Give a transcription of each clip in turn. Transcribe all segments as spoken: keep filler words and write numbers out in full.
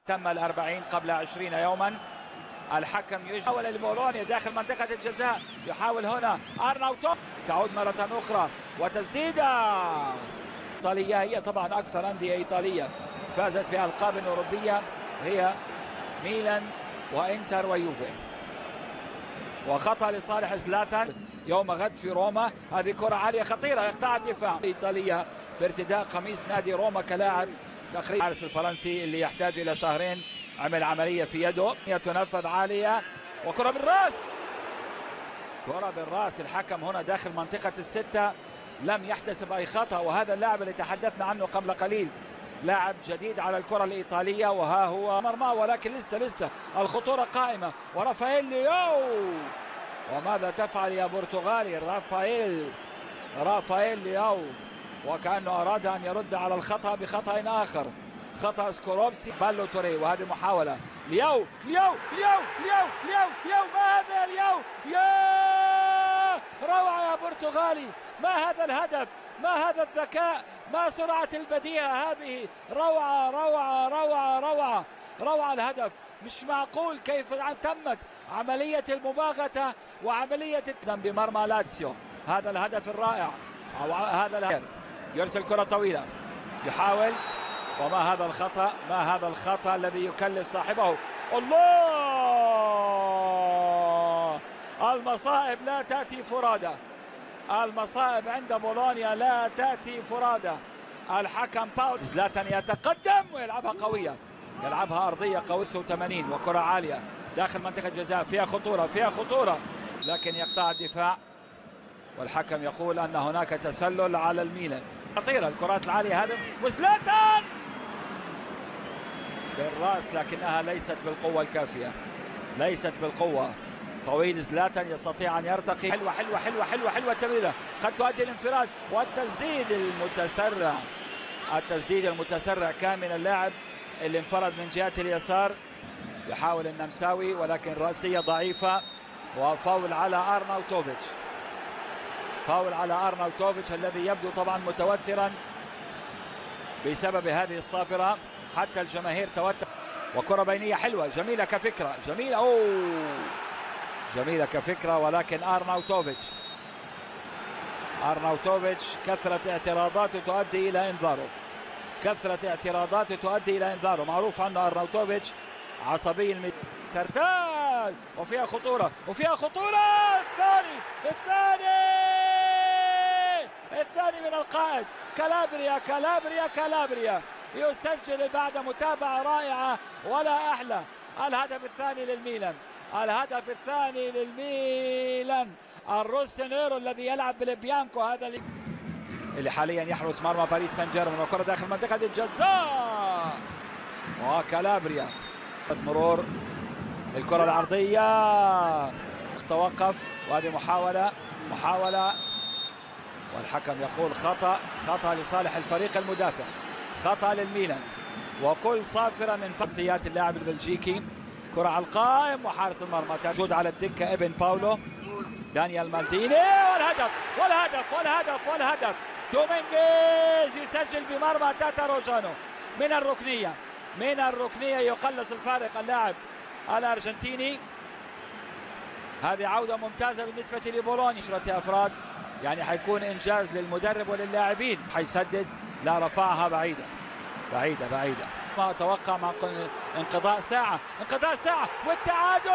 تم الأربعين قبل عشرين يوما. الحكم يحاول لبولونيا داخل منطقة الجزاء، يحاول هنا أرناوتوف، تعود مرة أخرى وتسديدة. إيطالية هي طبعا أكثر أندية إيطالية فازت في ألقاب أوروبية، هي ميلان وإنتر ويوفي. وخطأ لصالح زلاتان يوم غد في روما. هذه كرة عالية خطيرة يقطع الدفاع. إيطالية بارتداء قميص نادي روما كلاعب تقريبا. الحارس الفرنسي اللي يحتاج إلى شهرين عمل عملية في يده. تنفذ عالية وكرة بالراس، كرة بالراس. الحكم هنا داخل منطقة الستة لم يحتسب أي خطأ، وهذا اللاعب اللي تحدثنا عنه قبل قليل، لاعب جديد على الكرة الإيطالية، وها هو مرمى، ولكن لسه لسه الخطورة قائمة. ورافائيل لياو، وماذا تفعل يا برتغالي؟ رافائيل رافائيل لياو، وكأنه أراد أن يرد على الخطأ بخطأ آخر، خطأ سكوروبسي. بالو توري، وهذه محاولة. لياو لياو لياو لياو لياو لياو ما هذا لياو؟ يا روعة يا برتغالي، ما هذا الهدف، ما هذا الذكاء، ما سرعة البديهة هذه، روعة روعة روعة روعة روعة الهدف. مش معقول كيف تمت عملية المباغتة وعملية التدم بمرمى لاتسيو. هذا الهدف الرائع، أو هذا الهدف. يرسل كرة طويلة، يحاول، وما هذا الخطأ، ما هذا الخطأ الذي يكلف صاحبه. الله، المصائب لا تأتي فرادى، المصائب عند بولونيا لا تأتي فرادى. الحكم باول. زلاتان يتقدم ويلعبها قوية، يلعبها أرضية قوية ثمانين، وكرة عالية داخل منطقة الجزاء، فيها خطورة فيها خطورة، لكن يقطع الدفاع، والحكم يقول أن هناك تسلل على الميلان. خطيرة الكرات العالية هذه، وزلاتان بالراس، لكنها ليست بالقوة الكافية، ليست بالقوة. طويل زلاتان يستطيع أن يرتقي. حلوة حلوة حلوة حلوة حلوة التمريرة، قد تؤدي الانفراد، والتسديد المتسرع، التسديد المتسرع كان من اللاعب اللي انفرد من جهة اليسار. يحاول النمساوي ولكن رأسية ضعيفة، وفاول على أرناوتوفيتش، فاول على أرناوتوفيتش الذي يبدو طبعا متوترا بسبب هذه الصافرة، حتى الجماهير توتر. وكرة بينية حلوة جميلة كفكرة، جميلة أوه جميلة كفكرة، ولكن أرناوتوفيتش أرناوتوفيتش كثرة اعتراضاته تؤدي إلى إنذاره، كثرة اعتراضاته تؤدي إلى إنذاره. معروف عنه أرناوتوفيتش عصبي المد... ترتاج، وفيها خطورة وفيها خطورة. الثاني الثاني الثاني من القائد كالابريا كالابريا كالابريا يسجل بعد متابعة رائعة ولا أحلى. الهدف الثاني للميلان، الهدف الثاني للميلان. الروسينيرو الذي يلعب بالبيانكو، هذا اللي, اللي حاليا يحرس مرمى باريس سان جيرمان، وكرة داخل منطقة الجزاء، وكالابريا مرور الكرة العرضية، توقف، وهذه محاولة محاولة والحكم يقول خطأ، خطأ لصالح الفريق المدافع، خطأ للميلان. وكل صافرة من فرصيات اللاعب البلجيكي. كرة على القائم، وحارس المرمى تجود على الدكة ابن باولو دانيال مالديني، والهدف والهدف والهدف والهدف. دومينغيز يسجل بمرمى تاتا روجانو من الركنية، من الركنية يخلص الفارق اللاعب الأرجنتيني. هذه عودة ممتازة بالنسبة لبولونيا. عشرة أفراد يعني حيكون إنجاز للمدرب وللاعبين. حيسدد، لا رفعها بعيدة بعيدة بعيدة. ما أتوقع مع انقضاء ساعة، انقضاء ساعة والتعادل.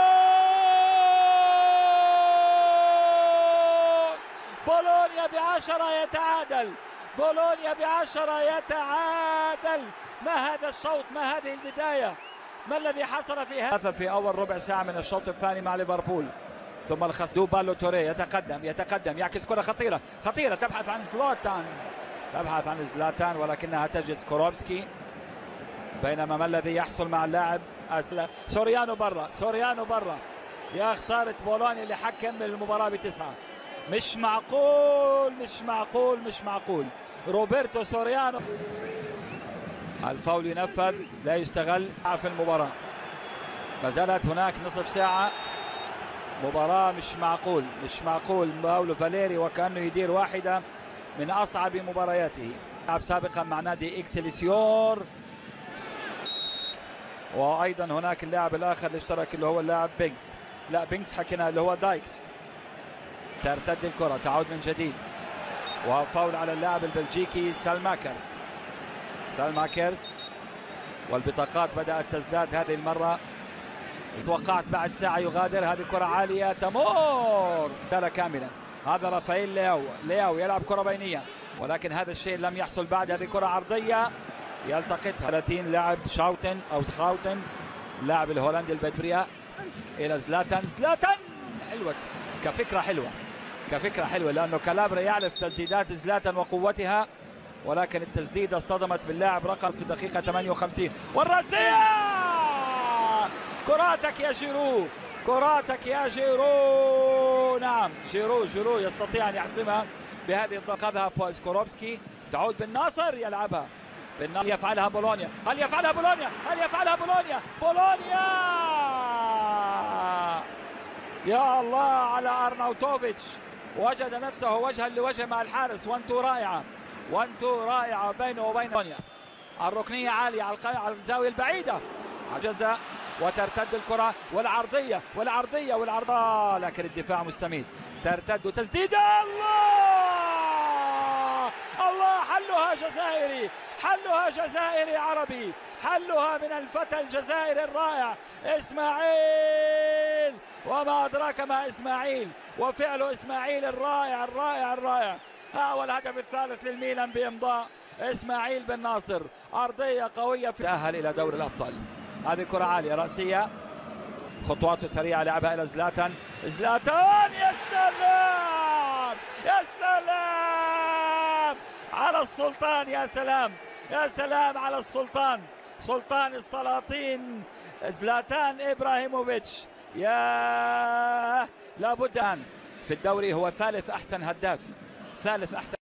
بولونيا بعشرة يتعادل، بولونيا بعشرة يتعادل. ما هذا الشوط، ما هذه البداية، ما الذي حصل في هذا في أول ربع ساعة من الشوط الثاني مع ليفربول. ثم الخصدو بالو توري يتقدم يتقدم يعكس كرة خطيرة خطيرة، تبحث عن زلاتان، تبحث عن زلاتان ولكنها تجد سكوروبسكي. بينما ما الذي يحصل مع اللاعب سوريانو برا، سوريانو برا. يا خسارة بولونيا اللي حكم المباراة بتسعة. مش معقول مش معقول مش معقول. روبرتو سوريانو، الفاول ينفذ، لا يستغل في المباراة. ما زالت هناك نصف ساعة مباراة. مش معقول مش معقول. باولو فاليري وكأنه يدير واحدة من أصعب مبارياته. لعب سابقا مع نادي إكسلسيور. وايضا هناك اللاعب الاخر اللي اشترك اللي هو اللاعب بينكس، لا بينكس حكينا اللي هو دايكس. ترتد الكره، تعود من جديد، وفاول على اللاعب البلجيكي سالماكرز. سالماكرز والبطاقات بدأت تزداد هذه المرة. توقعت بعد ساعة يغادر. هذه كرة عالية تمر كاملا. هذا رافائيل لياو. لياو يلعب كرة بينية، ولكن هذا الشيء لم يحصل بعد. هذه كرة عرضية يلتقطها ثلاثين لاعب شاوتن أو سخاوتن، اللاعب الهولندي البدبريا، إلى زلاتان. زلاتان حلوة كفكرة، حلوة كفكرة حلوة، لأنه كالابرا يعرف تسديدات زلاتان وقوتها، ولكن التسديدة اصطدمت باللاعب رقم في الدقيقة ثمانية وخمسين. والرأسية، كراتك يا جيرو، كراتك يا جيرو. نعم جيرو، جيرو يستطيع أن يحسمها بهذه الدقة. أخذها بويسكوروفسكي، تعود بالناصر يلعبها. هل يفعلها بولونيا؟ هل يفعلها بولونيا؟ هل يفعلها بولونيا؟ بولونيا يا الله على أرناوتوفيتش، وجد نفسه وجها لوجه مع الحارس. وان تو رائعة، وان تو رائعة بينه وبين بولونيا. الركنية عالية على الزاوية البعيدة، جزاء. وترتد الكرة والعرضية والعرضية والعرضية، لكن الدفاع مستميت. ترتد وتسديدة، الله الله، حلها جزائري، حلها جزائري عربي، حلها من الفتى الجزائري الرائع إسماعيل. وما أدراك ما إسماعيل، وفعل إسماعيل الرائع الرائع الرائع. هو الهدف الثالث للميلان بإمضاء إسماعيل بن ناصر. أرضية قوية، في تأهل إلى دوري الأبطال. هذه كرة عالية رأسية، خطواته سريعة، لعبها إلى زلاتان. زلاتان يا سلام يا سلام على السلطان، يا سلام يا سلام على السلطان، سلطان السلاطين زلاتان إبراهيموفيتش. يا لابد أن في الدوري هو ثالث أحسن هداف، ثالث أحسن